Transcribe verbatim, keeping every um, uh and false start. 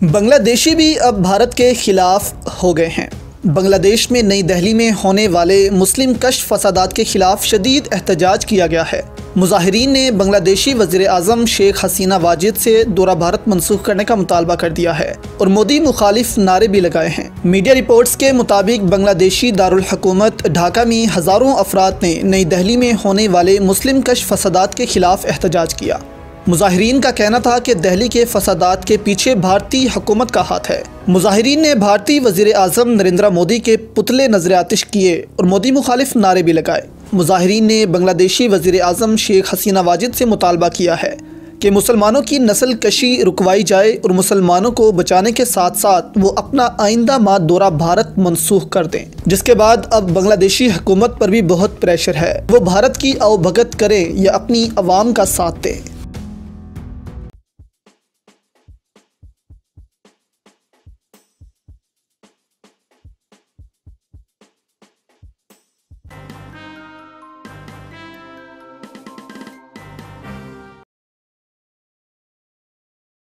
बांग्लादेशी भी अब भारत के खिलाफ हो गए हैं। बांग्लादेश में नई दिल्ली में होने वाले मुस्लिम कश फसादात के खिलाफ शदीद एहतजाज किया गया है। मुजाहिरीन ने बांग्लादेशी वज़ीर आज़म शेख हसीना वाजिद से दौरा भारत मनसूख करने का मुतालबा कर दिया है और मोदी मुखालिफ नारे भी लगाए हैं। मीडिया रिपोर्ट्स के मुताबिक बांग्लादेशी दारुल हुकूमत ढाका में हज़ारों अफराद ने नई दिल्ली में होने वाले मुस्लिम कश फसादात के खिलाफ एहतजाज किया। मुजाहिरीन का कहना था कि दिल्ली के फसादात के पीछे भारतीय हुकूमत का हाथ है। मुजाहिरीन ने भारतीय वज़ीर आज़म नरेंद्र मोदी के पुतले नजर आतिश किए और मोदी मुखालिफ नारे भी लगाए। मुजाहिरीन ने बांग्लादेशी वज़ीर आज़म शेख हसीना वाजिद से मुतालबा किया है कि मुसलमानों की नस्ल कशी रुकवाई जाए और मुसलमानों को बचाने के साथ साथ वो अपना आइंदा माह दौरा भारत मनसूख कर दें। जिसके बाद अब बांग्लादेशी हुकूमत पर भी बहुत प्रेशर है, वो भारत की आवभगत करें या अपनी अवाम का साथ दें।